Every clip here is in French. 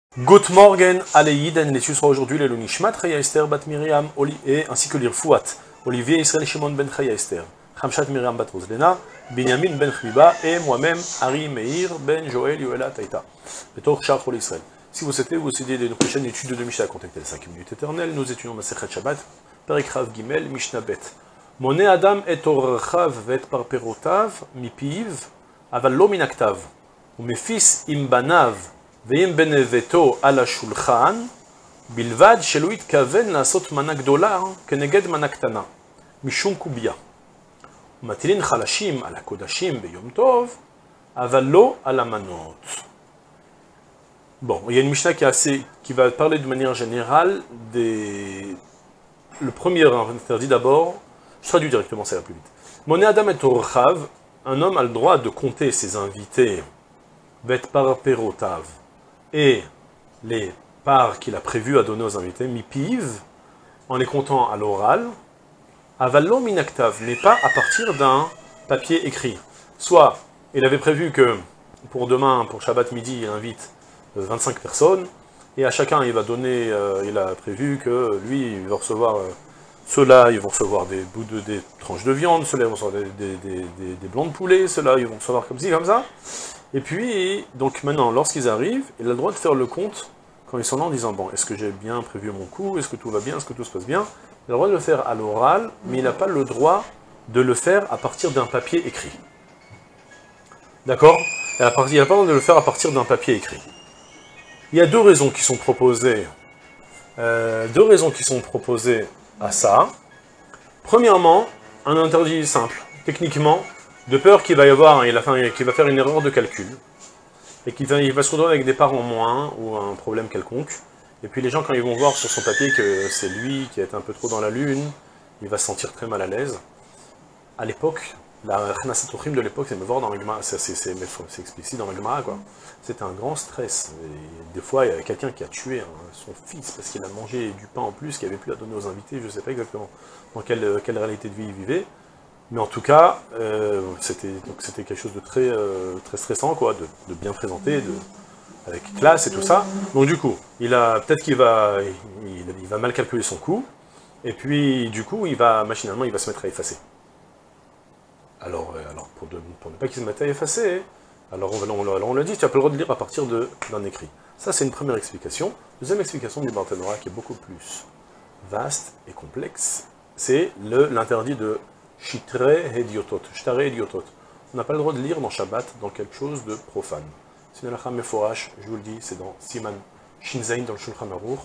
Good morgen, Aleïden, l'étude sera aujourd'hui le Nishmat Chaya Esther Bat Miriam, et ainsi que l'Irfouat, Olivier Israël Shimon Ben Chaya Esther, Hamshat Miriam Bat Roslena, Binyamin Ben Chbiba, et moi-même, Ari Meir Ben Joël Yoela Taïta. Betor Shach Ol Israël. Si vous souhaitez vous aider de nos prochaines études de Mishnah, contactez les 5 minutes éternelles, nous étudions Masechet Shabbat, Perek Rav Gimel, Mishnah Bet. Moné Adam et Orchav vet par perotav, mi piv, aval lo minaktav, ou mes fils imbanav, veim beneveto ala shulchan, bilvad shelo itkaven לעשות מנה גדולה כנגד מנה קטנה, משום קוביה. ומטילין חלשים על הקודשים ביום טוב, אבל לא על המנות. Bon, il y a une Mishnah qui va parler de manière générale des... Le premier interdit d'abord, je traduis directement, ça va plus vite. Moné Adam et Orchav, un homme a le droit de compter ses invités, vet par perotav, et les parts qu'il a prévu à donner aux invités, mi-piv, en les comptant à l'oral, avallo minaktav, mais pas à partir d'un papier écrit. Soit, il avait prévu que pour demain, pour Shabbat midi, il invite 25 personnes, et à chacun il va donner, il a prévu que lui, il va recevoir, ceux-là, ils vont recevoir des tranches de viande, ceux-là, ils vont recevoir des blancs de poulet, ceux-là, ils vont recevoir comme ci, comme ça. Et puis, donc maintenant, lorsqu'ils arrivent, il a le droit de faire le compte, quand ils sont là, en disant, bon, est-ce que j'ai bien prévu mon coup, est-ce que tout va bien, est-ce que tout se passe bien? Il a le droit de le faire à l'oral, mais il n'a pas le droit de le faire à partir d'un papier écrit. D'accord? Il n'a pas le droit de le faire à partir d'un papier écrit. Il y a deux raisons qui sont proposées. À ça. Premièrement, un interdit simple, techniquement, de peur qu'il va y avoir, qu'il va faire une erreur de calcul, et qu'il va se retrouver avec des parts en moins, ou un problème quelconque, et puis les gens, quand ils vont voir sur son papier que c'est lui qui a été un peu trop dans la lune, il va se sentir très mal à l'aise. À l'époque, la Khnasat Ochim de l'époque, c'est me voir dans la Gemara, c'est explicite dans la Gemara, quoi. C'était un grand stress. Et des fois, il y avait quelqu'un qui a tué son fils parce qu'il a mangé du pain en plus qu'il n'avait plus à donner aux invités, je ne sais pas exactement dans quelle réalité de vie il vivait. Mais en tout cas, c'était quelque chose de très, très stressant, quoi, de bien présenter, avec classe et tout ça. Donc du coup, peut-être qu'il va mal calculer son coup, et puis du coup, machinalement, il va se mettre à effacer. Alors pour ne pas qu'il se mette à effacer, alors on l'a dit, tu n'as pas le droit de lire à partir d'un écrit. Ça, c'est une première explication. Deuxième explication du Barthénora, qui est beaucoup plus vaste et complexe, c'est l'interdit de Shitre Hediotot. Shtare Hediotot. On n'a pas le droit de lire dans Shabbat dans quelque chose de profane. C'est une halakha meforash, je vous le dis, c'est dans Siman Shinzain dans le Shulchan Aruch,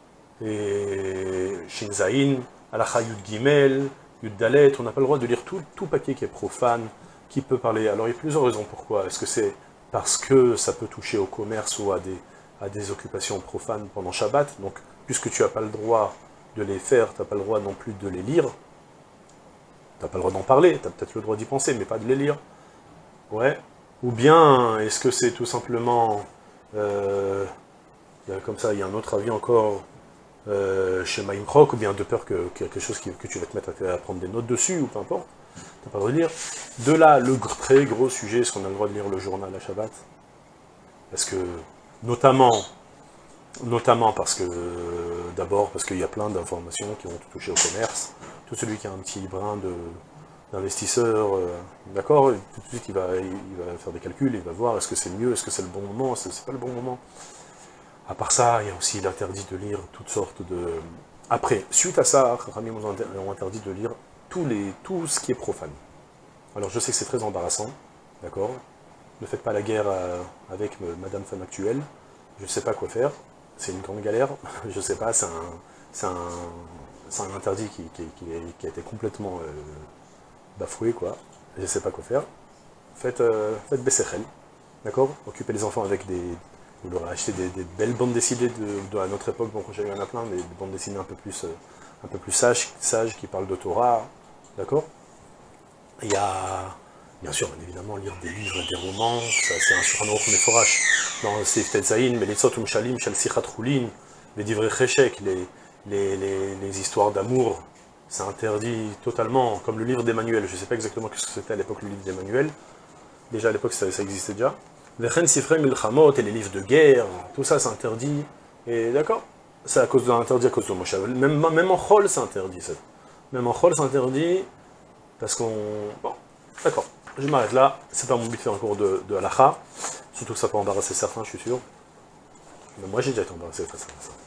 et Shinzain, halakha Yud Gimel, Yud Dalet, on n'a pas le droit de lire tout papier qui est profane, qui peut parler. Alors il y a plusieurs raisons pourquoi. Est-ce que c'est parce que ça peut toucher au commerce ou à des occupations profanes pendant Shabbat? Donc, puisque tu n'as pas le droit de les faire, tu n'as pas le droit non plus de les lire, tu n'as pas le droit d'en parler, tu as peut-être le droit d'y penser, mais pas de les lire. Ouais. Ou bien, est-ce que c'est tout simplement... comme ça, il y a un autre avis encore chez Maïmkrok, ou bien de peur que quelque chose que tu vas te mettre à prendre des notes dessus, ou peu importe. Tu n'as pas le droit de lire. De là, le très gros sujet, est-ce qu'on a le droit de lire le journal à Shabbat? Parce que, notamment parce que, d'abord, parce qu'il y a plein d'informations qui vont toucher au commerce. Tout celui qui a un petit brin d'investisseur, d'accord, tout de suite il va faire des calculs, il va voir est-ce que c'est mieux, est-ce que c'est le bon moment, est-ce que c'est pas le bon moment. À part ça, il y a aussi l'interdit de lire toutes sortes de... Après, suite à ça, Rami ont interdit de lire tout ce qui est profane. Alors je sais que c'est très embarrassant, d'accord? Ne faites pas la guerre avec Madame Femme Actuelle, je ne sais pas quoi faire, c'est une grande galère, je ne sais pas, c'est un interdit qui a été complètement bafoué, quoi, je ne sais pas quoi faire. Faites Bessechel, d'accord? Occupez les enfants avec vous leur achetez des belles bandes dessinées à notre époque, bon, il y en a plein, mais des bandes dessinées un peu plus sages qui parlent de Torah, d'accord? Il y a, bien sûr, évidemment, lire des livres, des romans, ça c'est un Shulchan Aruch meforash, dans Seif Tetzaïn, mais les Tzot Umshalim, Shal Sichat Choulin, les Divrei Cheshek, les histoires d'amour, c'est interdit totalement, comme le livre d'Emmanuel, je ne sais pas exactement ce que c'était à l'époque le livre d'Emmanuel, déjà à l'époque ça existait déjà, Vechen Sifrei Milchamot et les livres de guerre, tout ça c'est interdit. Et d'accord, c'est à cause de l'interdit, à cause de Moshe. Même en Chol c'est interdit. Même en Chol c'est interdit, parce qu'on... Bon, d'accord, je m'arrête là. C'est pas mon but de faire un cours de halakha. Surtout que ça peut embarrasser certains, je suis sûr. Mais moi j'ai déjà été embarrassé face à ça.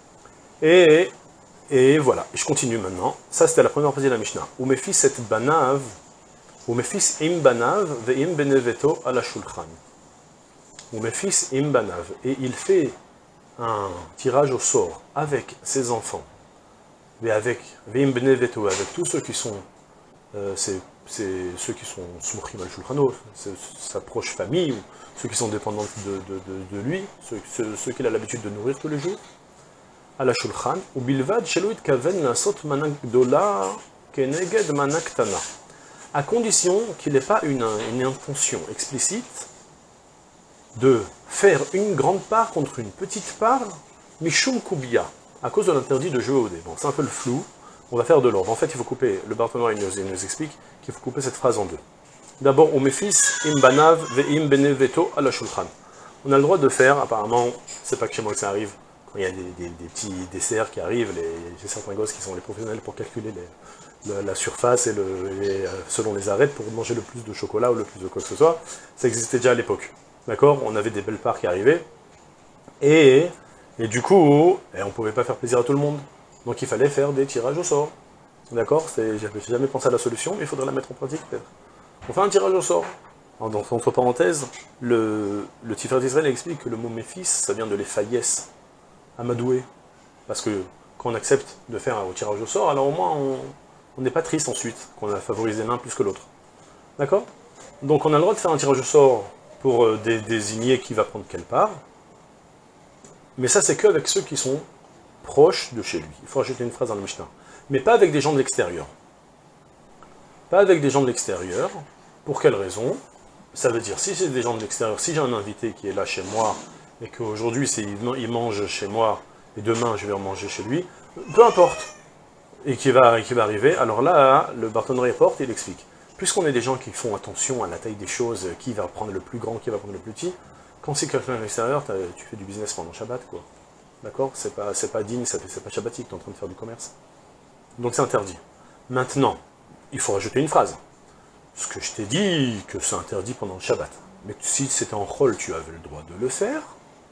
Et voilà, je continue maintenant. Ça c'était la première partie de la Mishnah. Ou mes fils et banav, ou mes fils im banav, ve'im beneveto à la shulchan. Ou mes fils im banav. Et il fait un tirage au sort avec ses enfants, et avec ve'im beneveto, avec tous ceux qui sont, c'est ceux qui sont smuchim al shulchano, sa proche famille, ou ceux qui sont dépendants de lui, ceux qu'il a l'habitude de nourrir tous les jours. À la shulchan, ou bilvad shelo itkaven lasot mana gdola keneged mana ktana, à condition qu'il n'ait pas une intention explicite de faire une grande part contre une petite part, mishum kubia, à cause de l'interdit de jouer au dé. Bon, c'est un peu le flou, on va faire de l'ordre. En fait, il faut couper, le Barthénois il nous explique qu'il faut couper cette phrase en deux. D'abord, ou mes fils, im banav ve'im beneveto à la shulchan. On a le droit de faire, apparemment, c'est pas que chez moi que ça arrive, quand il y a des petits desserts qui arrivent, j'ai certains gosses qui sont les professionnels pour calculer la surface et selon les arêtes pour manger le plus de chocolat ou le plus de quoi que ce soit. Ça existait déjà à l'époque. D'accord? On avait des belles parts qui arrivaient. Et du coup, on ne pouvait pas faire plaisir à tout le monde. Donc il fallait faire des tirages au sort. D'accord? J'avais jamais pensé à la solution, mais il faudrait la mettre en pratique peut-être. On fait un tirage au sort. Entre parenthèses, le Tiferet d'Israël explique que le mot méfis, ça vient de les faillesses. Amadoué, parce que quand on accepte de faire un tirage au sort, alors au moins on n'est pas triste ensuite, qu'on a favorisé l'un plus que l'autre. D'accord? Donc on a le droit de faire un tirage au sort pour désigner qui va prendre quelle part, mais ça c'est qu'avec ceux qui sont proches de chez lui. Il faut rajouter une phrase dans le Mishnah. Mais pas avec des gens de l'extérieur. Pas avec des gens de l'extérieur. Pour quelle raison? Ça veut dire, si c'est des gens de l'extérieur, si j'ai un invité qui est là chez moi, et qu'aujourd'hui il mange chez moi, et demain je vais en manger chez lui, peu importe, et qui va arriver, alors là, le Barthénois porte, il explique. Puisqu'on est des gens qui font attention à la taille des choses, qui va prendre le plus grand, qui va prendre le plus petit, quand c'est quelqu'un à l'extérieur, tu fais du business pendant Shabbat, quoi. D'accord? C'est pas digne, c'est pas shabbatique, tu es en train de faire du commerce. Donc c'est interdit. Maintenant, il faut rajouter une phrase. Ce que je t'ai dit, que c'est interdit pendant le Shabbat. Mais si c'était en Chol, tu avais le droit de le faire.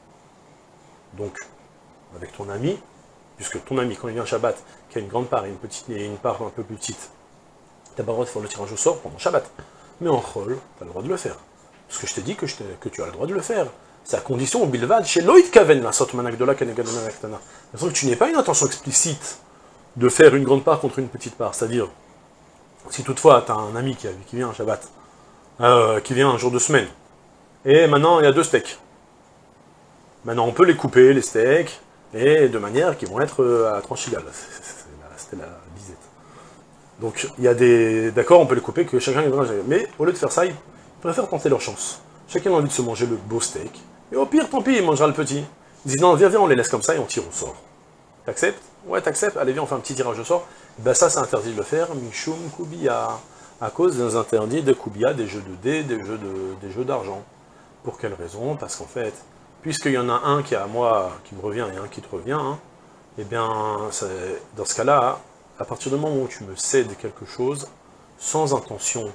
Donc, avec ton ami, puisque ton ami, quand il vient Shabbat, qui a une grande part et une part un peu plus petite, tu n'as pas le droit de faire le tirage au sort pendant Shabbat. Mais en Chol, tu as le droit de le faire. Parce que je t'ai dit que tu as le droit de le faire. C'est à condition, au bilvad, chez Loïd Kaven, la sorte managdola kanegadana naktana. Que tu n'aies pas une intention explicite de faire une grande part contre une petite part. C'est-à-dire, si toutefois tu as un ami qui vient un Shabbat, qui vient un jour de semaine, et maintenant il y a 2 steaks. Maintenant, on peut les couper, les steaks, et de manière qu'ils vont être à tranche égale. C'était la disette. Donc, il y a des... D'accord, on peut les couper, que chacun... Mais, au lieu de faire ça, ils préfèrent tenter leur chance. Chacun a envie de se manger le beau steak, et au pire, tant pis, il mangera le petit. Ils disent, non, viens, on les laisse comme ça, et on tire au sort. T'acceptes? Ouais, t'acceptes? Allez, viens, on fait un petit tirage au sort. Ben ça, c'est interdit de le faire, Mishum Kubiya, à cause des interdits de Kubiya, des jeux de dés, des jeux d'argent. Pour quelle raison? Parce qu'en fait... Puisqu'il y en a un qui est à moi, qui me revient, et un qui te revient, hein, eh bien, dans ce cas-là, à partir du moment où tu me cèdes quelque chose, sans intention,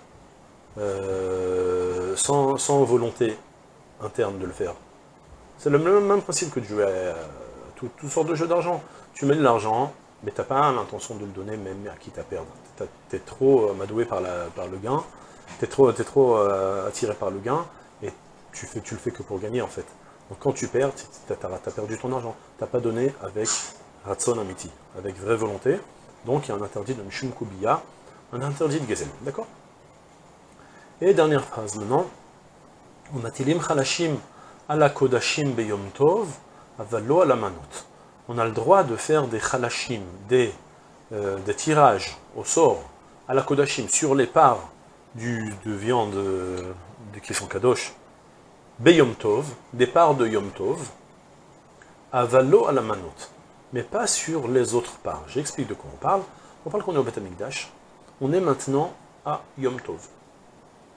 sans volonté interne de le faire, c'est le même principe que de jouer à toutes sortes de jeux d'argent. Tu mets de l'argent, mais tu n'as pas l'intention de le donner même à qui t'as perdu. Tu es trop amadoué par le gain, tu es trop attiré par le gain, et tu le fais que pour gagner, en fait. Donc quand tu perds, tu as perdu ton argent. Tu n'as pas donné avec Ratson Amiti, avec vraie volonté. Donc il y a un interdit de Mishum Kubiya, un interdit de Gezel. D'accord? Et dernière phrase maintenant. On a Tilim Chalashim ala Kodashim Beyom Tov, avalo ala Manot. On a le droit de faire des Chalashim, des tirages au sort, à la Kodashim, sur les parts de viande qui sont Kadosh, Beyom Tov, des parts de Yom Tov, avalo à la manot, mais pas sur les autres parts. J'explique de quoi on parle. On parle qu'on est au Beth Amikdash. On est maintenant à Yom Tov.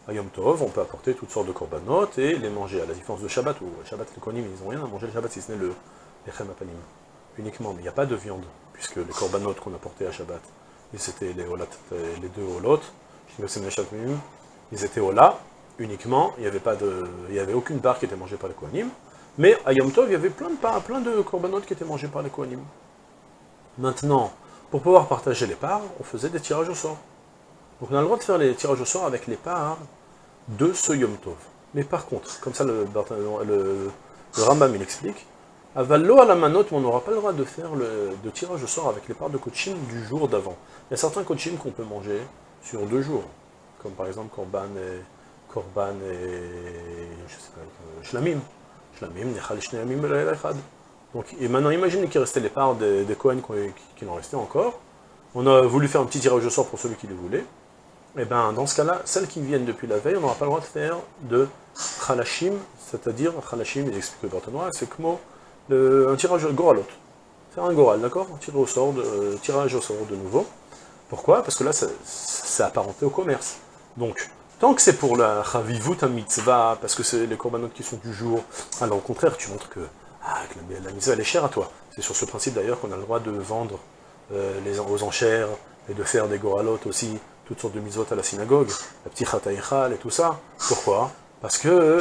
à Yom Tov, on peut apporter toutes sortes de korbanot et les manger, à la différence de Shabbat, où Shabbat, les Kohanim, ils n'ont rien à manger le Shabbat, si ce n'est le Lechem Apanim, uniquement, mais il n'y a pas de viande, puisque les korbanot qu'on apportait à Shabbat, et c'était les deux holot, ils étaient hola, uniquement, il n'y avait aucune part qui était mangée par les Kohanim, mais à Yom Tov, il y avait plein de korbanot qui étaient mangés par les Kohanim. Maintenant, pour pouvoir partager les parts, on faisait des tirages au sort. Donc on a le droit de faire les tirages au sort avec les parts de ce Yom Tov. Mais par contre, comme ça le Rambam il explique, Avallo à la manote, on n'aura pas le droit de faire de tirage au sort avec les parts de kochim du jour d'avant. Il y a certains kochim qu'on peut manger sur 2 jours, comme par exemple Korban et je sais pas, Shlamim. Shlamim, Nechal Shneamim Echad. Donc, et maintenant imaginez qu'il restait les parts des Kohen qui en restaient encore. On a voulu faire un petit tirage au sort pour celui qui le voulait. Et bien dans ce cas-là, celles qui viennent depuis la veille, on n'aura pas le droit de faire de Khalashim, c'est-à-dire Khalashim, il explique le Barthénois, c'est comme un tirage Goralot. Faire un Goral, d'accord? Tirage au sort de nouveau. Pourquoi? Parce que là, c'est apparenté au commerce. Donc, tant que c'est pour la Chavivut à mitzvah, parce que c'est les korbanot qui sont du jour, alors au contraire, tu montres que la mitzvah elle est chère à toi. C'est sur ce principe d'ailleurs qu'on a le droit de vendre aux enchères et de faire des goralot aussi, toutes sortes de mitzvot à la synagogue, la petite chataïchal et tout ça. Pourquoi? Parce que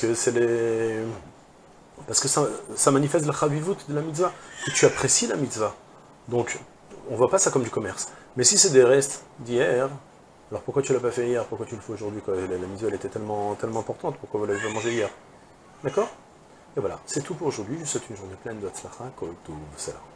ça manifeste la chavivut de la mitzvah, que tu apprécies la mitzvah. Donc, on ne voit pas ça comme du commerce. Mais si c'est des restes d'hier, alors pourquoi tu l'as pas fait hier? Pourquoi tu le fais aujourd'hui? La mitzvah elle était tellement importante, pourquoi vous l'avez pas mangé hier? D'accord? Et voilà, c'est tout pour aujourd'hui. Je vous souhaite une journée pleine de tzlacha, kol tuv, salam.